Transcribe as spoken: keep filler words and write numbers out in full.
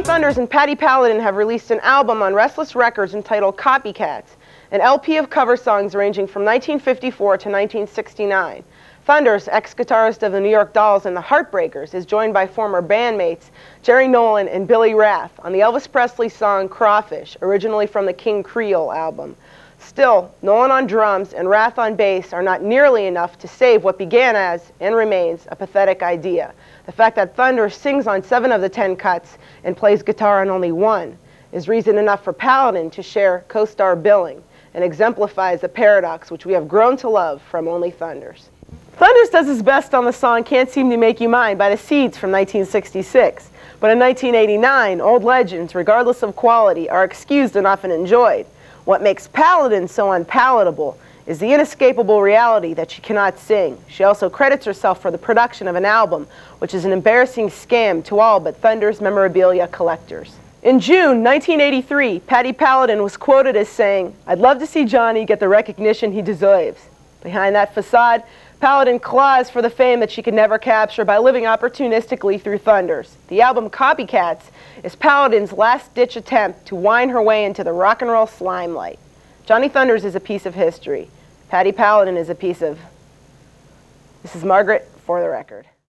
Thunders and Patty Paladin have released an album on Restless Records entitled Copycats, an L P of cover songs ranging from nineteen fifty-four to nineteen sixty-nine. Thunders, ex-guitarist of the New York Dolls and the Heartbreakers, is joined by former bandmates Jerry Nolan and Billy Rath on the Elvis Presley song Crawfish, originally from the King Creole album. Still, Nolan on drums and Rath on bass are not nearly enough to save what began as, and remains, a pathetic idea. The fact that Thunders sings on seven of the ten cuts and plays guitar on only one is reason enough for Paladin to share co-star billing, and exemplifies the paradox which we have grown to love from Only Thunders. Thunders does its best on the song Can't Seem to Make You Mine by the Seeds from nineteen sixty-six, but in nineteen eighty-nine, old legends, regardless of quality, are excused and often enjoyed. What makes Paladin so unpalatable is the inescapable reality that she cannot sing. She also credits herself for the production of an album, which is an embarrassing scam to all but Thunders memorabilia collectors. In June nineteen eighty-three, Patty Paladin was quoted as saying, "I'd love to see Johnny get the recognition he deserves." Behind that facade, Paladin claws for the fame that she could never capture by living opportunistically through Thunders. The album Copycats is Paladin's last-ditch attempt to wind her way into the rock and roll slimelight. Johnny Thunders is a piece of history. Patty Paladin is a piece of... This is Margaret for the record.